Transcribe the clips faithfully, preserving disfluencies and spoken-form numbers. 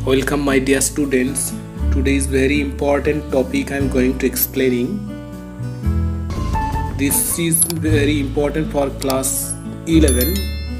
Welcome my dear students. Today is very important topic I am going to explaining. This is very important for class eleven.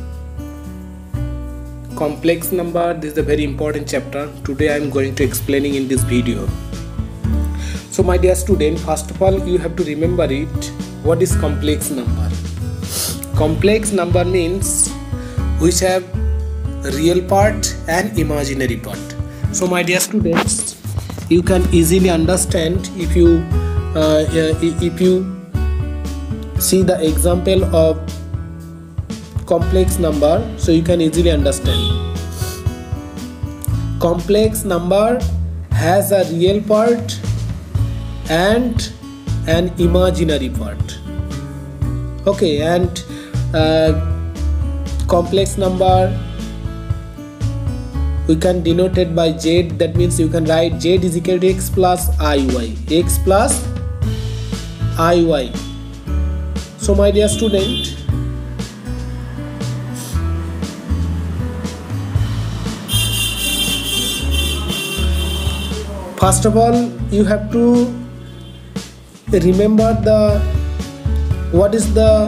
Complex number, this is a very important chapter. Today I am going to explaining in this video. So my dear student, first of all you have to remember it. What is complex number? Complex number means which have real part and imaginary part. So my dear students, you can easily understand if you uh, if you see the example of complex number, so you can easily understand. Complex number has a real part and an imaginary part. Okay, and uh, complex number we can denote it by z. That means you can write z is equal to x plus iy, x plus iy. So my dear student, first of all you have to remember the what is the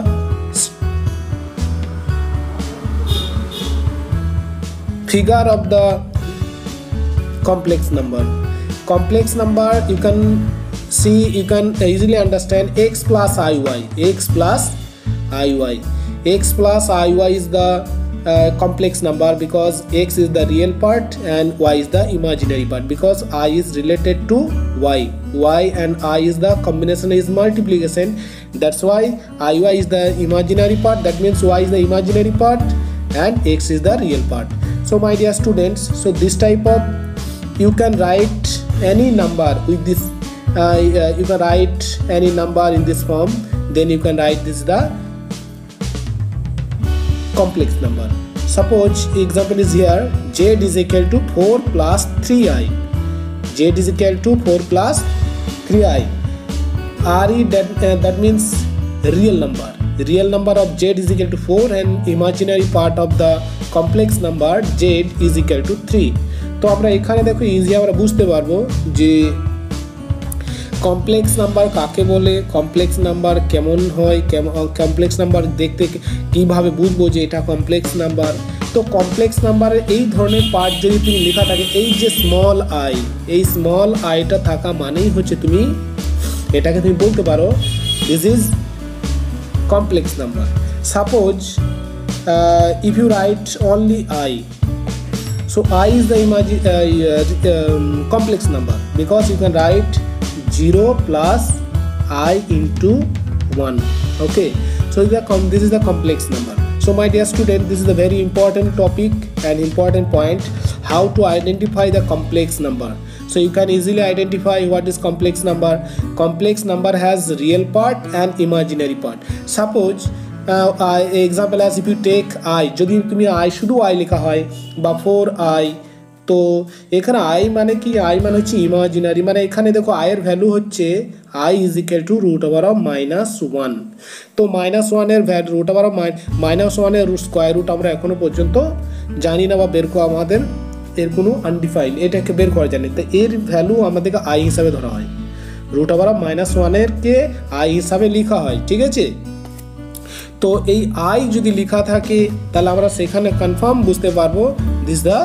figure of the complex number. Complex number you can see, you can easily understand x plus iy, x plus iy. X plus iy is the uh, complex number because x is the real part and y is the imaginary part, because I is related to y. Y and I is the combination, is multiplication. That's why iy is the imaginary part. That means y is the imaginary part and x is the real part. So my dear students, so this type of you can write any number with this uh, uh, you can write any number in this form, then you can write this the complex number. Suppose example is here, z is equal to four plus three i. Z is equal to four plus three i. Re, that, uh, that means real number. The real number of z is equal to four and imaginary part of the complex number z is equal to three. তো আমরা এখানে দেখো easy আমরা বুঝতে পারবো যে complex number কাকে বলে, কমপ্লেক্স নাম্বার কেমন হয়, কমপ্লেক্স নাম্বার দেখতে কিভাবে বুঝবো যে এটা কমপ্লেক্স নাম্বার। তো কমপ্লেক্স নাম্বারের এই ধরনের পার্ট যদি তুমি লেখা থাকে, এই যে স্মল আই, এই স্মল আইটা থাকা মানেই হচ্ছে তুমি এটাকে তুমি বলতে পারো this is complex number. Suppose uh, if you write only I, so I is the imagine uh, um, complex number because you can write zero plus I into one. Okay, so this is the complex number. So my dear student, this is a very important topic and important point, how to identify the complex number. So you can easily identify what is complex number. Complex number has real part and imaginary part. Suppose uh, uh, example as if you take I, যদি তুমি I শুধু I লেখা হয় বা four I, তো এখানে I মানে কি, I মানে হচ্ছে ইমাজিনারি, মানে এখানে দেখো I এর ভ্যালু হচ্ছে I is equal to root over of minus one. তো minus one এর value root over of minus one এর স্কয়ার রুট আমরা এখনো পর্যন্ত জানি না বা বের করা আমাদের এর কোনো আনডিফাইন্ড, এটাকে বের করা জানি। তো এর ভ্যালু আমাদেরকে আই হিসাবে ধরা হয়, রুট ওভার অফ মাইনাস ওয়ানের কে আই হিসাবে লেখা হয়, ঠিক আছে। তো এই আই যদি লেখা থাকে তাহলে আমরা সেখানে কনফার্ম বুঝতে পারবো this the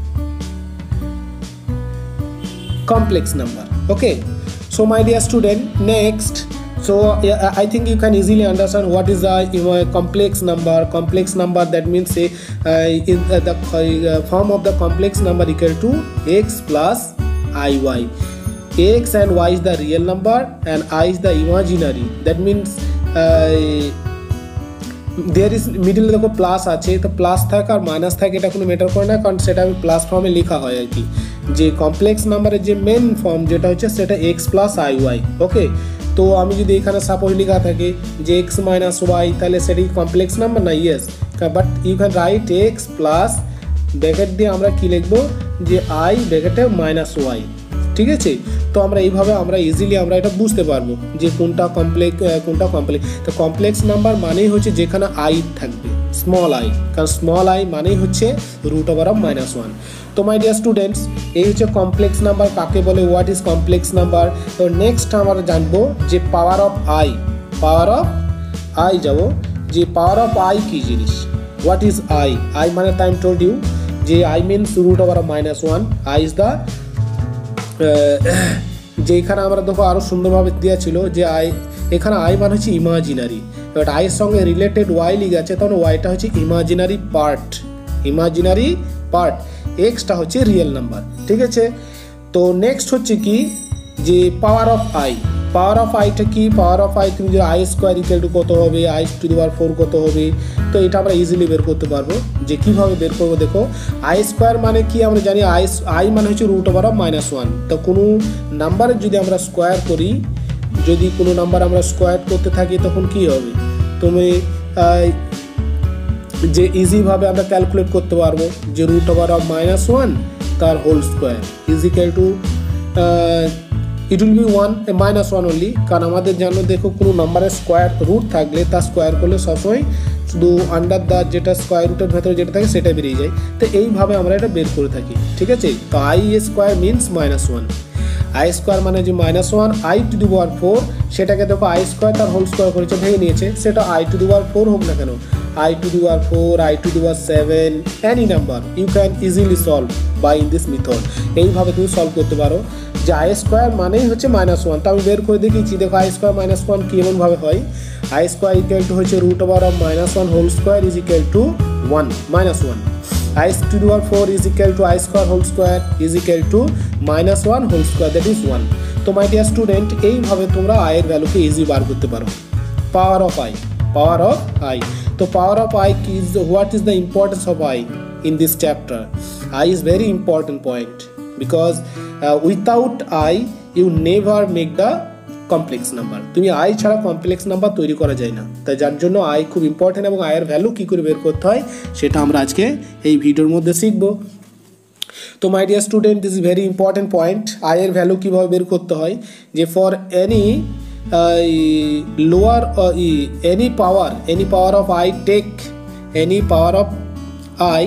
complex number. Okay, so my dear student, next, so uh, I think you can easily understand what is a uh, complex number. Complex number, that means say uh, in uh, the uh, form of the complex number equal to x plus iy. X and y is the real number and I is the imaginary. That means uh, there is middle দেখো plus আছে, তো plus থাকে আর minus থাকে এটা কোনো matter করে না, কারণ সেটা আমি প্লাস ফর্মে লেখা হয় আর কি। যে কমপ্লেক্স নাম্বারের যে মেন ফর্ম যেটা হচ্ছে সেটা x প্লাস iy। ওকে, তো আমি যদি এখানে সাপোজ লেখা থাকে যে x মাইনাস ওয়াই, তাহলে সেটা কি কমপ্লেক্স নাম্বার না? Yes, but you can write x plus bracket দিয়ে আমরা কি লিখবো যে i ব্র্যাকেটে মাইনাস ওয়াই, ঠিক আছে। তো আমরা এইভাবে আমরা ইজিলি আমরা এটা বুঝতে পারবো যে কোনটা কমপ্লেক্স কোনটা কমপ্লেক্স। তো কমপ্লেক্স নাম্বার মানেই হচ্ছে যেখানে i থাকবে, স্মল আই, কারণ স্মল আই মানেই হচ্ছে root over of minus one. তো মাই ডিয়ার স্টুডেন্টস, এই হচ্ছে কমপ্লেক্স নাম্বার কাকে বলে, হোয়াট ইজ কমপ্লেক্স নাম্বার। তো নেক্সট আমরা জানবো যে power of i, power of i যাব, যে পাওয়ার অফ আই কী জিনিস, হোয়াট ইজ আই। আই মানে টাইম টোল্ড ইউ যে i means root over of minus one, i is the, যে এখানে আমরা দেখো আরও সুন্দরভাবে দেওয়া ছিল যে আই, এখানে আই মানে হচ্ছে ইমাজিনারি, বাট আইয়ের সঙ্গে রিলেটেড ওয়াই লিখে আছে, তখন ওয়াইটা হচ্ছে ইমাজিনারি পার্ট, ইমাজিনারি পার্ট, এক্সটা হচ্ছে রিয়েল নাম্বার, ঠিক আছে। তো নেক্সট হচ্ছে কি যে power of i, power of আইটা কি, পাওয়ার অফ আই তুমি যে আই স্কোয়ার ইকুয়াল টু কত হবে, i to the power four কত হবে। তো এটা আমরা ইজিলি বের করতে পারবো, যে কীভাবে বের করবো দেখো, আই স্কোয়ার মানে কি আমরা জানি, আই আই মানে হচ্ছে root over of minus one. তো কোনো নাম্বারের যদি আমরা স্কোয়ার করি, যদি কোনো নাম্বার আমরা স্কোয়ার করতে থাকি তখন কি হবে, তুমি যে ইজিভাবে আমরা ক্যালকুলেট করতে পারবো যে root over of minus one তার whole square is equal to, it will be one minus one only, কারণ আমাদের জানো দেখো কোনো নাম্বারের স্কোয়ার রুট থাকলে তার স্কোয়ার করলে সবসময় শুধু আন্ডার দ্য যেটা স্কোয়ার রুটের ভেতরে যেটা থাকে সেটা বেরিয়ে যায়। তো এইভাবে আমরা এটা বের করে থাকি, ঠিক আছে। তো i square means minus one, i square মানে যে minus one, i to the power four, সেটাকে দেখো আই স্কোয়ার তার হোল স্কোয়ার করেছে, ভেঙে নিয়েছে, সেটা i to the power four হোক না কেন, i to the power four, i to the power seven, any number you can easily solve by in this method. এইভাবে তুমি সলভ করতে পারো যে আই স্কোয়ার মানেই হচ্ছে মাইনাস ওয়ান। তো আমি বের করে দেখিয়েছি, দেখো আই স্কোয়ার মাইনাস ওয়ান কেমনভাবে হয়, আই স্কোয়ার ইকুয়াল টু হচ্ছে root over of minus one whole square is equal to one minus one, i to the power four is equal to i square whole square is equal to minus one whole square, that is one. তো my dear student, এইভাবে তোমরা আয়ের ভ্যালুকে easy বার করতে পারো, power of i, power of i. তো power of i কি is, what is the importance of i in this chapter. I is very important point, because without i you never make the complex number, তুমি i ছাড়া complex number তৈরি করা যায় না। তাই যার জন্য আই খুব ইম্পর্টেন্ট, এবং আয়ের ভ্যালু কী করে বের করতে হয় সেটা আমরা আজকে এই ভিডিওর মধ্যে শিখব। তো my dear student, this is very important point, আয়ের ভ্যালু কীভাবে বের করতে হয়, যে for any lower any power, any power of i, take any power of i.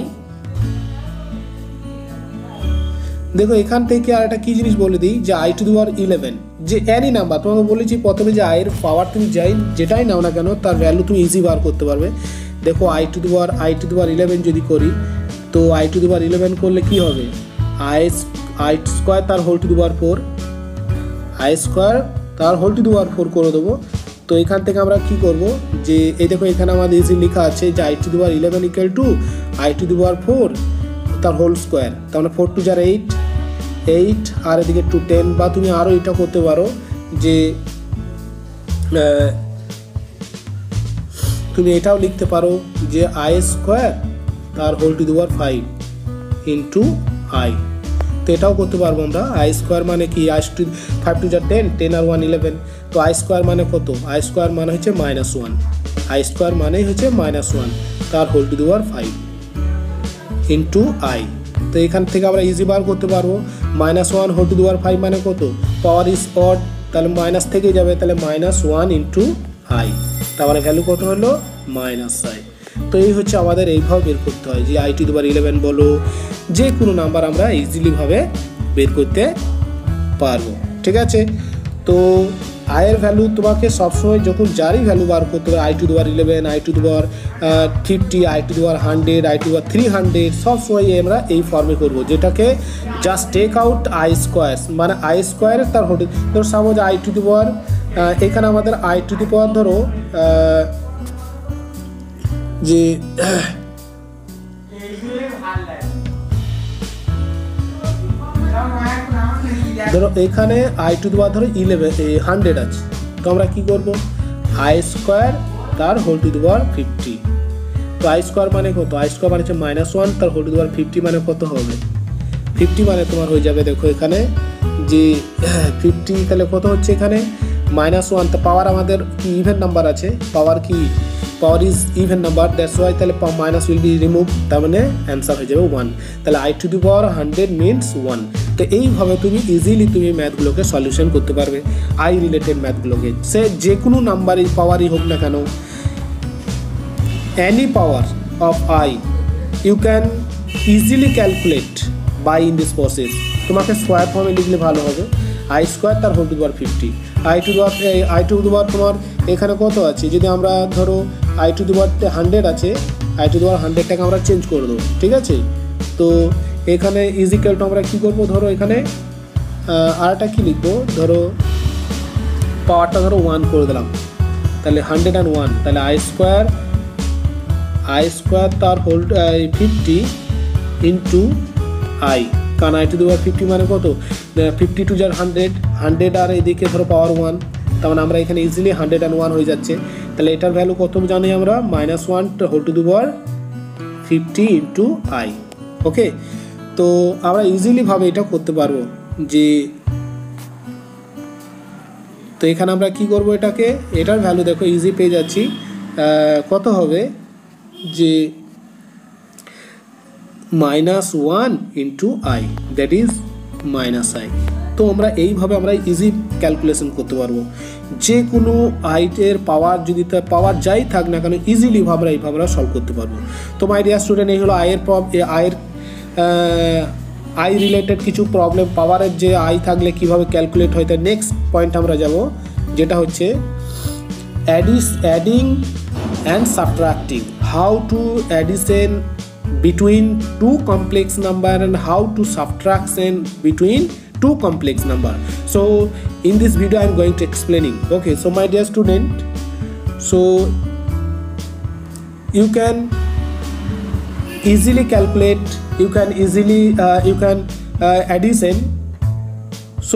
দেখো এখান থেকে আর একটা কী জিনিস বলে দিই, যে i to the power eleven, যে এনি নাম্বার, তোমাকে বলেছি প্রথমে যে আয়ের পাওয়ার তুমি যাই যেটাই নাও না কেন তার ভ্যালু তুমি ইজি বার করতে পারবে। দেখো i to the power i to the power eleven যদি করি, তো i to the power eleven করলে কী হবে, আই আই স্কোয়ার তার whole to the power four, i square তার whole to the power four করে দেবো। তো এখান থেকে আমরা কি করব, যে এই দেখো এখানে আমাদের ইজি লেখা আছে যে i to the power eleven equal to i to the power four তার হোল স্কোয়ার, তার মানে ফোর টু যার এইট, এইট আর এদিকে টু টেন, বা তুমি আরও এটা করতে পারো যে তুমি এটাও লিখতে পারো যে আই স্কোয়ার তার whole to the power five into i. তো এটাও করতে পারবো আমরা, আই স্কোয়ার মানে কি, আই টু ফাইভ টু যার টেন, টেন আর ওয়ান ইলেভেন, তো আই স্কোয়ার মানে কত, আই স্কোয়ার মানে হচ্ছে মাইনাস ওয়ান, আই স্কোয়ার মানেই হচ্ছে মাইনাস ওয়ান তার whole to the power five into i. তো এখান থেকে আমরা ইজি বার করতে পারবো, minus one whole to the power five মানে কত, পাওয়ার ইজ অড, তাহলে মাইনাস থেকে যাবে, তাহলে মাইনাস ওয়ান ইন্টু আই, তার মানে ভ্যালু কত হলো মাইনাস আই। তো এই হচ্ছে আমাদের এইভাবে বের করতে হয়, যে i to the power eleven বলো, যে কোনো নাম্বার আমরা ইজিলিভাবে বের করতে পারবো, ঠিক আছে। তো আয়ের ভ্যালু তোমাকে সবসময় যখন যারই ভ্যালু বার করতে হবে, i to the power eleven, i to the power fifty, i to the power hundred, i to the power three hundred, সবসময় আমরা এই ফর্মে করবো, যেটাকে just take out i square, মানে আই স্কোয়ারের তার হোল, ধরো suppose i to the power, এখানে আমাদের আই টু দি পাওয়ার ধরো যে ধরো এখানে আই টু দি পাওয়ার ধরো ইলেভেন হান্ড্রেড আছে, তো আমরা কী করবো, আই স্কোয়ার তার whole to the power fifty, তো আই স্কোয়ার মানে কত, আই স্কোয়ার মানে হচ্ছে মাইনাস ওয়ান তার whole to the power fifty, মানে কত হবে, ফিফটি মানে তোমার হয়ে যাবে, দেখো এখানে যে ফিফটি, তাহলে কত হচ্ছে এখানে মাইনাস ওয়ান, তো পাওয়ার আমাদের কি ইভেন নাম্বার আছে, পাওয়ার কি, power is even number, that's why, তাহলে মাইনাস উইল বি রিমুভ, তার মানে অ্যান্সার হয়ে যাবে ওয়ান, তাহলে i to the power hundred means one. তো এইভাবে তুমি ইজিলি তুমি ম্যাথগুলোকে সলিউশন করতে পারবে, আই রিলেটেড ম্যাথগুলোকে, সে যে কোনো নাম্বারই পাওয়ারই হোক না কেন, any power of I you can easily calculate by in this process. তোমাকে স্কোয়ার ফর্মে লিখলে ভালো হবে, আই স্কোয়ার তার whole to the power fifty. I to the power i to the power তোমার এখানে কত আছে, যদি আমরা ধরো i to the power hundred আছে, আই টু দি পাওয়ার হান্ড্রেডটাকে আমরা চেঞ্জ করে দেবো, ঠিক আছে। তো এখানে ইজ ইকুয়াল টু আমরা কী করবো, ধরো এখানে আরটা কী লিখবো, ধরো পাওয়ারটা ধরো ওয়ান করে দিলাম, তাহলে হান্ড্রেড অ্যান্ড ওয়ান, তাহলে আই স্কোয়ার আই স্কোয়ার তার হোল ফিফটি ইন্টু আই, কারণ i to the power fifty মানে কত, ফিফটি টু যার হান্ড্রেড, হান্ড্রেড আর এদিকে ধরো পাওয়ার ওয়ান, তার মানে আমরা এখানে ইজিলি হান্ড্রেড অ্যান্ড ওয়ান হয়ে যাচ্ছে। তাহলে এটার ভ্যালু কত জানি আমরা, minus one whole to the power fifty into i. Okay, তো আমরা ইজিলিভাবে এটা করতে পারবো যে, তো এখানে আমরা কি করব, এটাকে এটার ভ্যালু দেখো ইজি পেয়ে যাচ্ছি, কত হবে যে minus one into i, that is minus i. তো আমরা এইভাবে আমরা ইজি ক্যালকুলেশন করতে পারবো, যে কোনো আইটের পাওয়ার যদি তার পাওয়ার যাই থাক না কেন ইজিলি আমরা এইভাবে আমরা সলভ করতে পারবো। তো মাই ডিয়ার স্টুডেন্ট, এই হলো আয়ের আয়ের আই রিলেটেড কিছু প্রবলেম, পাওয়ারের যে আই থাকলে কিভাবে ক্যালকুলেট হয়। তার নেক্সট পয়েন্ট আমরা যাব, যেটা হচ্ছে adds adding and subtracting, how to addition between two complex number and how to subtraction between two complex number. So in this video I am going to explaining. Okay, so my dear student, so you can easily calculate, you can easily uh, you can uh, addition. So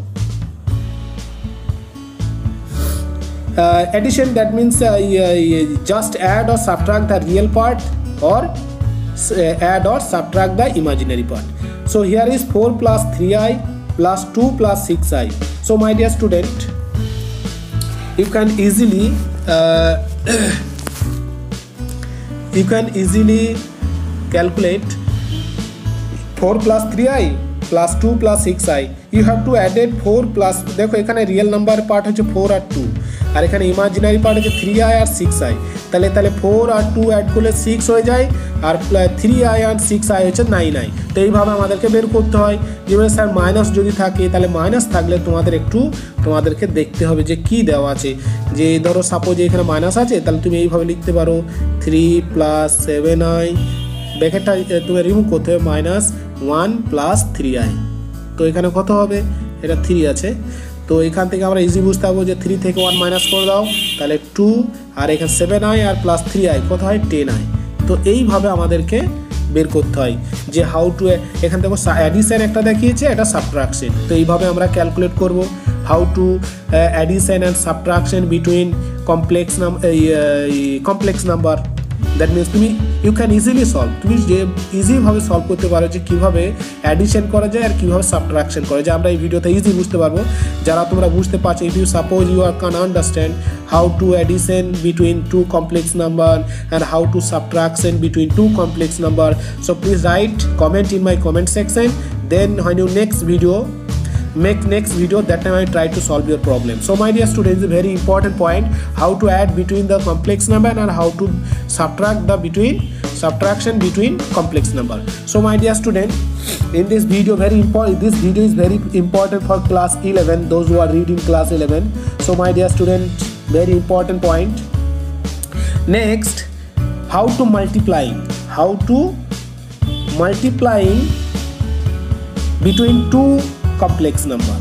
uh, addition, that means uh, just add or subtract the real part, or add or subtract the imaginary part. So here is four plus three i plus two plus six i. So my dear student, you can easily uh, you can easily calculate four plus three i plus two plus six i. You have to add it four plus, দেখো এখানে real number part হচ্ছে four আর two, আর এখানে imaginary part হচ্ছে three i আর six i. তাহলে তাহলে ফোর আর টু অ্যাড করলে সিক্স হয়ে যায়, আর থ্রি আই আর সিক্স আই হচ্ছে নাইন আই। তো এইভাবে আমাদেরকে বের করতে হয়। যেভাবে স্যার মাইনাস যদি থাকে, তাহলে মাইনাস থাকলে তোমাদের একটু তোমাদেরকে দেখতে হবে যে কি দেওয়া আছে। যে ধরো সাপোজ এখানে মাইনাস আছে, তাহলে তুমি এইভাবে লিখতে পারো থ্রি প্লাস সেভেন আই, ব্র্যাকেটটা তুমি রিমুভ করতে হবে, minus one plus three i. তো এখানে কত হবে, এটা থ্রি আছে, তো এখান থেকে আমরা ইজি বুঝতে পারবো যে থ্রি থেকে ওয়ান মাইনাস করে দাও, তাহলে টু, আর এখানে সেভেন আই আর প্লাস থ্রি আই কত হয়, টেন আই। তো এইভাবে আমাদেরকে বের করতে হয় যে হাউ টু, এখান থেকে অ্যাডিশন একটা দেখিয়েছে, এটা সাবট্রাকশন। তো এইভাবে আমরা ক্যালকুলেট করব how to addition and subtraction between complex নাম কমপ্লেক্স নাম্বার। দ্যাট মিনস তুমি ইউ ক্যান ইজিলি সলভ, তুমি যে ইজিভাবে সলভ করতে পারো যে কীভাবে অ্যাডিশন করা যায় আর কীভাবে সাবট্রাকশন করা যায়। আমরা এই ভিডিওতে ইজি বুঝতে পারবো, যারা তোমরা বুঝতে পারছো। If you suppose you are can understand how to addition between two complex number and how to subtraction between two complex number, so please write comment in my comment section. Then when you next video make next video, that time I try to solve your problem. So my dear students, a very important point, how to add between the complex number and how to subtract the between subtraction between complex number. So my dear student, in this video very important, this video is very important for class eleven, those who are reading class eleven. So my dear student, very important point. Next, how to multiply, how to multiplying between two complex number,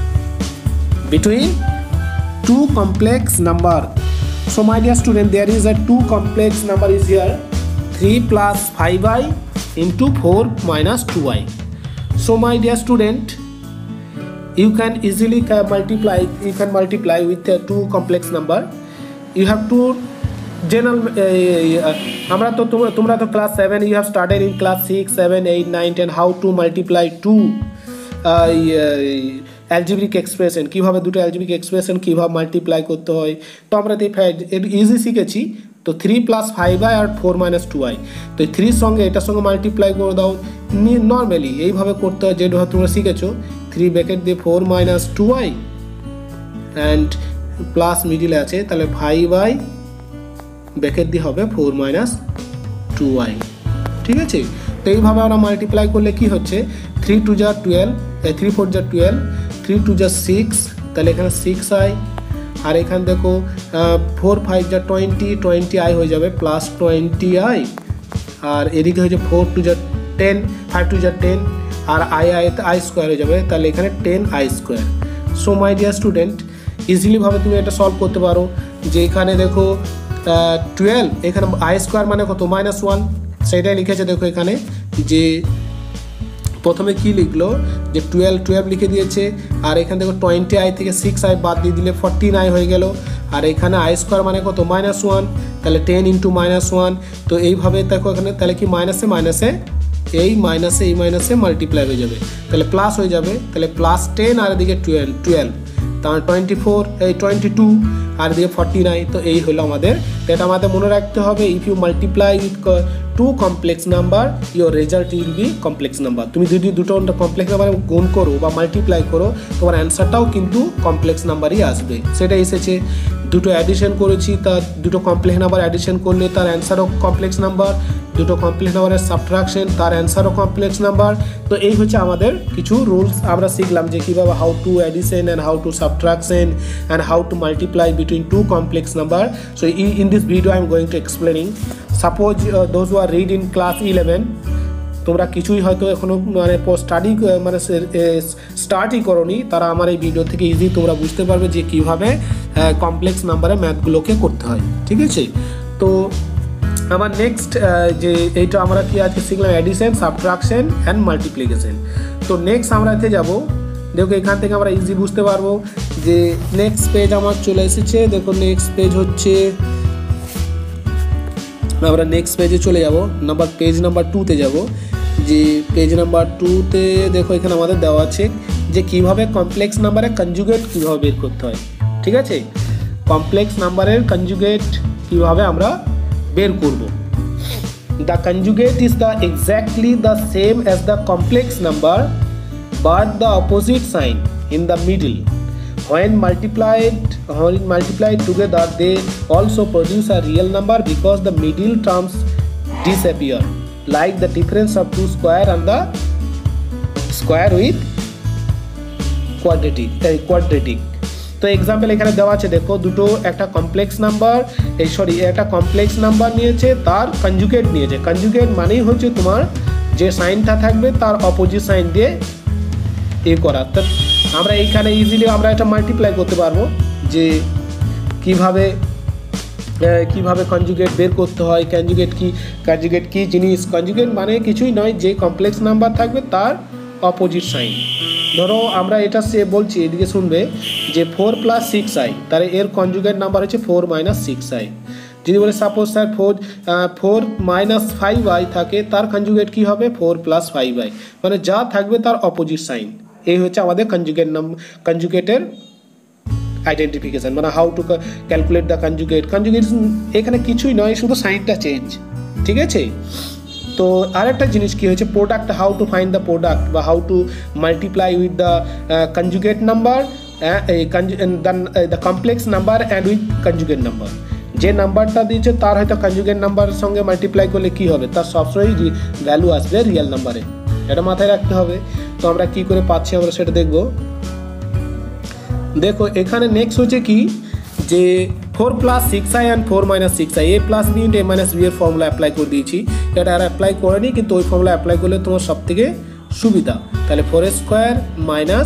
between two complex number. So my dear student, there is a two complex number is here, three plus five i into four minus two i. So my dear student, you can easily multiply, you can multiply with uh, two complex number. You have to general আমরা তো তোমরা তোমরা তো class seven, you have started in class six, seven, eight, nine, ten how to multiply two algebraic expression, কীভাবে দুটো algebraic expression কীভাবে multiply করতে হয়। তো আমরা তো ইজি শিখেছি। তো থ্রি প্লাস ফাইভ আই আর ফোর মাইনাস টু আই, তো থ্রির সঙ্গে এটার সঙ্গে মাল্টিপ্লাই করে দাও। নর্মালি এইভাবে করতে হয়, যেটা তোমরা শিখেছো, থ্রি ব্র্যাকেট দিয়ে four minus two i and plus মিডিলে আছে, তাহলে ফাইভ আই ব্র্যাকেট দিয়ে হবে ফোর মাইনাস টু আই। ঠিক আছে, তো এইভাবে আমরা মাল্টিপ্লাই করলে কি হচ্ছে, থ্রি টু যা টুয়েলভ, থ্রি ফোর যা টুয়েলভ, থ্রি টু যা সিক্স, তাহলে এখানে সিক্স আই, আর এখানে দেখো ফোর ফাইভ যা টোয়েন্টি, টোয়েন্টি আই হয়ে যাবে প্লাস টোয়েন্টি আই, আর এদিকে হচ্ছে ফোর টু যা টেন, ফাইভ টু যা টেন, আর আই আই আই স্কোয়ার হয়ে যাবে, তাহলে এখানে ten i square. So my dear student, ইজিলিভাবে তুমি এটা সলভ করতে পারো যে এখানে দেখো টুয়েলভ, এখানে আই স্কোয়ার মানে কত, মাইনাস ওয়ান, সেটাই লিখেছে। দেখো এখানে যে প্রথমে কি লিখলো যে টুয়েলভ টুয়েলভ লিখে দিয়েছে, আর এখানে দেখো টোয়েন্টি আই থেকে সিক্স আই বাদ দিয়ে দিলে ফোরটিন আই হয়ে গেল, আর এখানে আই স্কোয়ার মানে কত, মাইনাস ওয়ান, তাহলে টেন ইন্টু মাইনাস ওয়ান। তো এইভাবে দেখো এখানে তাহলে কি মাইনাসে মাইনাসে এই মাইনাসে এই মাইনাসে মাল্টিপ্লাই হয়ে যাবে, তাহলে প্লাস হয়ে যাবে, তাহলে প্লাস টেন আর এদিকে টুয়েলভ টুয়েলভ তাহলে টোয়েন্টি ফোর, এই টোয়েন্টি টু আর এদিকে ফর্টি নাইন। তো এই হলো আমাদের, এটা আমাদের মনে রাখতে হবে, if you multiply with two complex number your result will be complex number. তুমি যদি দুটো কমপ্লেক্স নাম্বার গুণ করো বা মাল্টিপ্লাই করো, তোমার অ্যান্সারটাও কিন্তু কমপ্লেক্স নাম্বারই আসবে। সেটা এসেছে, দুটো অ্যাডিশন করেছি, তার দুটো কমপ্লেক্স নাম্বার অ্যাডিশন করলে তার অ্যান্সারও কমপ্লেক্স নাম্বার, দুটো কমপ্লেক্স নাম্বারের সাবট্রাকশন, তার অ্যান্সারও কমপ্লেক্স নাম্বার। তো এই হচ্ছে আমাদের কিছু রুলস আমরা শিখলাম যে কীভাবে how to addition and how to subtraction and how to multiply between two complex number. So in this video I am going to explaining. Suppose those who are read in class eleven, তোমরা কিছুই হয়তো এখনও মানে study মানে স্টার্টই করোনি, তারা আমার এই ভিডিও থেকে ইজি তোমরা বুঝতে পারবে যে কীভাবে কমপ্লেক্স নাম্বারে ম্যাথগুলোকে করতে হয়। ঠিক আছে, তো আমার নেক্সট যে এইটা আমরা কি আজকে শিখলাম, অ্যাডিশন, সাবট্রাকশন অ্যান্ড মাল্টিপ্লিকেশন। তো নেক্সট আমরা এতে যাবো, দেখো এখান থেকে আমরা ইজি বুঝতে পারবো যে নেক্সট পেজ আমার চলে এসেছে। দেখো নেক্সট পেজ হচ্ছে, আমরা নেক্সট পেজে চলে যাব, নাম্বার পেজ নাম্বার টুতে যাব। যে পেজ নাম্বার টুতে দেখো এখানে আমাদের দেওয়া আছে যে কীভাবে কমপ্লেক্স নাম্বারে কনজুগেট কীভাবে বের করতে হয়। ঠিক আছে, কমপ্লেক্স নাম্বারের কনজুগেট কীভাবে আমরা বের করব। The conjugate is the exactly the same as the complex number but the opposite sign in the middle. When multiplied, when multiplied together, they also produce a real number because the middle terms disappear, like the difference of two square and the square with quadratic. Uh, quadratic. তো example এখানে দেওয়া আছে, দেখো দুটো একটা complex number, এই sorry একটা complex number নিয়েছে, তার কনজুগেট নিয়েছে। কনজুগেট মানেই হচ্ছে তোমার যে সাইনটা থাকবে তার অপোজিট সাইন দিয়ে এ করা। তো আমরা এইখানে ইজিলি আমরা এটা মাল্টিপ্লাই করতে পারবো যে কিভাবে কিভাবে কনজুগেট বের করতে হয়। কনজুগেট কি, কনজুগেট কি জিনিস, কনজুগেট মানে কিছুই নয়, যে কমপ্লেক্স নাম্বার থাকবে তার অপোজিট সাইন। ধরো আমরা এটা সে বলছি, এদিকে শুনবে যে ফোর প্লাস সিক্স আই, তাহলে এর কনজুগেট নাম্বার হচ্ছে ফোর মাইনাস সিক্স আই। যদি বলে suppose sir four four minus five i থাকে, তার কনজুগেট কী হবে, ফোর প্লাস ফাইভ আই, মানে যা থাকবে তার অপোজিট সাইন। এই হচ্ছে আমাদের কনজুগেট নাম্বার, কনজুগেটের আইডেন্টিফিকেশন, মানে how to calculate the conjugate. Conjugate এখানে কিছুই নয়, শুধু সাইনটা চেঞ্জ। ঠিক আছে, তো আরেকটা জিনিস কি হয়েছে, product, how to find the product বা how to multiply with the conjugate number, the complex number and with conjugate number. যে নাম্বারটা দিয়েছে তার হয়তো কনজুগেট নাম্বারের সঙ্গে মাল্টিপ্লাই করলে কি হবে, তার সবসময় ভ্যালু আসবে রিয়েল নাম্বারে, এটা মাথায় রাখতে হবে। তো আমরা কি করে পাচ্ছি আমরা সেটা দেখব। দেখো এখানে নেক্সট হচ্ছে কি যে four plus six i and four minus six i, A plus B into A minus B এর ফর্মুলা অ্যাপ্লাই করে দিয়েছি। এটা আর অ্যাপ্লাই করেনি, কিন্তু ওই ফর্মুলা অ্যাপ্লাই করলে তোমার সব থেকে সুবিধা। তাহলে four square minus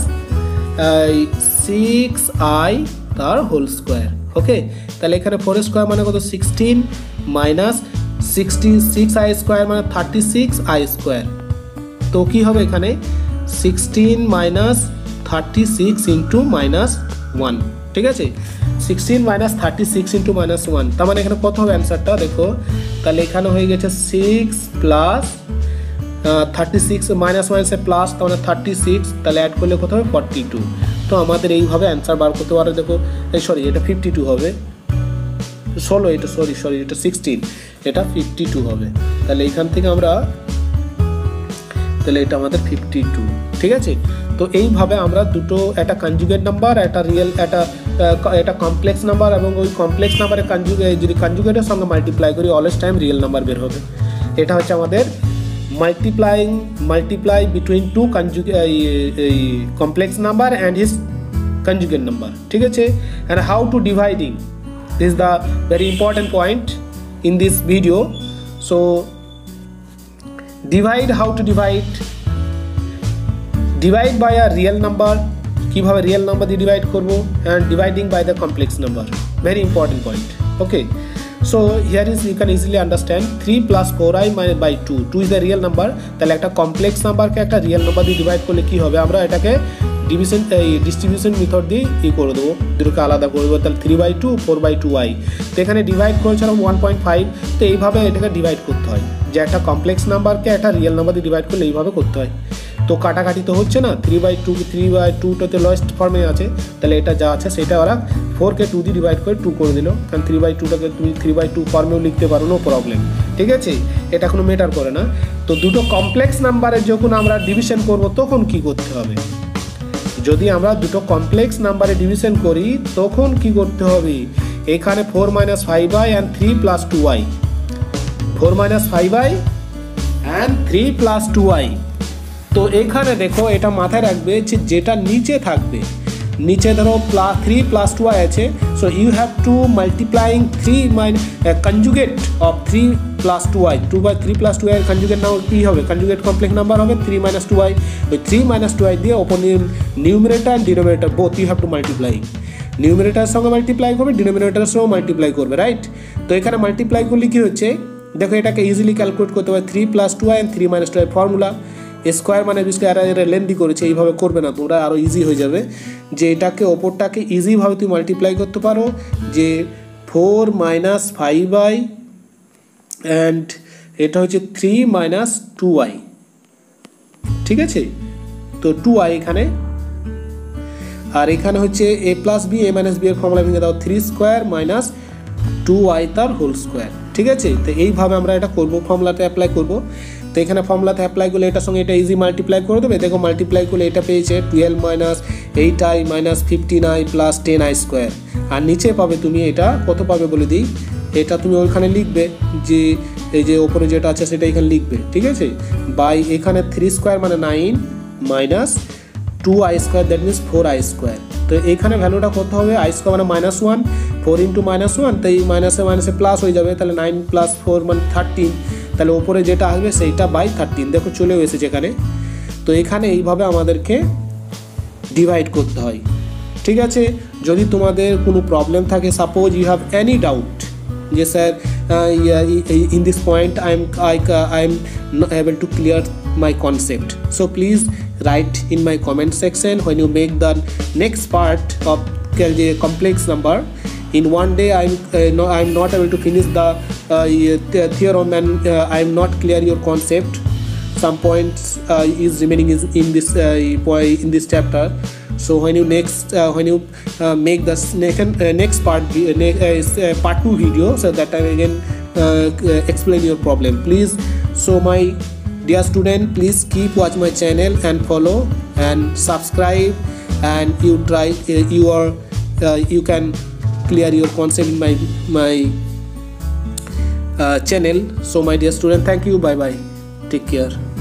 six i তার হোল স্কোয়ার। ওকে, তাহলে এখানে ফোর স্কোয়ার মানে কত, sixteen minus sixty six i square মানে থার্টি সিক্স আই স্কোয়ার। তো কী হবে এখানে, sixteen minus thirty six into minus one. ঠিক আছে, sixteen minus thirty six into minus one, তার মানে এখানে কত হবে অ্যান্সারটা দেখো। তাহলে এখানে হয়ে গেছে six plus thirty six minus one সে প্লাস, তার মানে থার্টি সিক্স, তাহলে অ্যাড করলে কত হবে, ফর্টি টু। তো আমাদের এইভাবে অ্যান্সার বার করতে পারে। দেখো এই সরি এটা ফিফটি টু হবে, ষোলো, এটা সরি সরি এটা সিক্সটিন, এটা ফিফটি টু হবে। তাহলে এইখান থেকে আমরা, তাহলে এটা আমাদের ফিফটি টু। ঠিক আছে, তো এইভাবে আমরা দুটো, একটা কনজুগেট নাম্বার, একটা রিয়েল, একটা একটা কমপ্লেক্স নাম্বার, এবং ওই কমপ্লেক্স নাম্বারের কনজুগেট যদি কনজুগেটের সঙ্গে মাল্টিপ্লাই করি অলওয়েজ টাইম রিয়েল নাম্বার বের হবে। এটা হচ্ছে আমাদের multiplying multiply between two complex number and his conjugate number, ঠিক আছে। And how to dividing, this is the very important point in this video. So divide, how to divide, divide by a real number, কিভাবে real number দিয়ে divide করব, and dividing by the complex number, very important point. Okay, so here is you can easily understand three plus four i minus by two, two is the real number, তাহলে একটা complex নাম্বারকে একটা real number দিয়ে divide করলে কি হবে, আমরা এটাকে division এই ডিস্ট্রিবিউশন মেথড দিয়ে ই করে দেবো, দুটোকে আলাদা করে দেবো। তাহলে three by two four by two i, তো এখানে ডিভাইড করেছিলাম ওয়ান পয়েন্ট ফাইভ। তো এইভাবে এটাকে ডিভাইড করতে হয়, যে একটা কমপ্লেক্স নাম্বারকে একটা রিয়েল নাম্বার দিয়ে ডিভাইড করলে এইভাবে করতে হয়। তো কাটাকাটি তো হচ্ছে না, three by two three by টুটাতে লয়েস্ট ফর্মে আছে, তাহলে এটা যা আছে সেটা ওরা ফোরকে টু দিয়ে ডিভাইড করে টু করে দিল, কারণ থ্রি বাই টুটাকে তুমি থ্রি বাই টু ফর্মেও লিখতে পারো, নো প্রবলেম, ঠিক আছে, এটা কোনো ম্যাটার করে না। তো দুটো কমপ্লেক্স নাম্বারের যখন আমরা ডিভিশন করব তখন কি করতে হবে, যদি আমরা দুটো কমপ্লেক্স নাম্বারে ডিভিশন করি তখন কি করতে হবে, এখানে four minus five i and three plus two i, four minus five i and three plus two i. তো এখানে দেখো এটা মাথায় রাখবে যে যেটা নিচে থাকবে, নিচে ধরো plus three plus two i আছে, so you have to multiplying three mine conjugate of three plus two i, two by three plus two i conjugate number কী হবে, কনজুগেট কমপ্লেক্স নাম্বার হবে থ্রি মাইনাস টু আই, ওই three minus two i দিয়ে ওপর numerator and denominator both you have to multiply, নিউমিনেটারের সঙ্গে multiply করবে, ডিনোমিনেটরের সঙ্গে মাল্টিপ্লাই করবে, রাইট। তো এখানে মাল্টিপ্লাই করলে কী হচ্ছে দেখো, এটাকে ইজিলি ক্যালকুলেট করতে পারে, three plus two i and three minus two i formula, square মানে স্কোয়ার এরা লেন্দি করেছে, এইভাবে করবে না তোমরা, আরও ইজি হয়ে যাবে, যে এটাকে ওপরটাকে ইজিভাবে তুমি মাল্টিপ্লাই করতে পারো, যে four minus five i and এটা হচ্ছে থ্রি মাইনাস টু আই, ঠিক আছে। তো টু আই এখানে, আর এখানে হচ্ছে A plus B A minus B এর ফর্মুলা ভেঙে দাও, three square minus two i তার হোল স্কোয়ার, ঠিক আছে। তো এইভাবে আমরা এটা করবো, ফর্মুলাতে অ্যাপ্লাই করবো। তো এখানে ফর্মুলাতে অ্যাপ্লাই করলে এটার সঙ্গে এটা ইজি মাল্টিপ্লাই করে দেবে, দেখো মাল্টিপ্লাই করলে এটা পেয়েছে twelve minus eight i minus fifteen i plus ten i square, আর নিচে পাবে তুমি এটা কত পাবে বলে দিই, এটা তুমি ওইখানে লিখবে, যে এই যে ওপরে যেটা আছে সেটা এখানে লিখবে, ঠিক আছে, বাই এখানে থ্রি স্কোয়ার মানে nine minus two i square, that means four i square. তো এইখানে ভ্যালুটা করতে হবে, আই স্কোয়ার মানে minus one, four into minus one, তো এই মাইনাসে মাইনাসে প্লাস হয়ে যাবে, তাহলে নাইন প্লাস ফোর মানে থার্টিন, তাহলে ওপরে যেটা আসবে সেইটা বাই থার্টিন, দেখো চলেও এসেছে এখানে। তো এখানে এইভাবে আমাদেরকে ডিভাইড করতে হয়, ঠিক আছে। যদি তোমাদের কোনো প্রবলেম থাকে, suppose you have any doubt, যে sir in this point I am I I am not able to clear my concept, so please write in my comment section when you make the next part of the complex number. In one day I'm uh, no, I'm not able to finish the uh, theorem and uh, I'm not clear your concept, some points uh, is remaining is in this uh, in this chapter. So when you next uh, when you uh, make the next, uh, next part uh, uh, part two video, so that time again uh, explain your problem, please. So my dear student, please keep watch my channel and follow and subscribe, and you try uh, you are uh, you can clear your concept in my my uh, channel. So my dear student, thank you, bye bye, take care.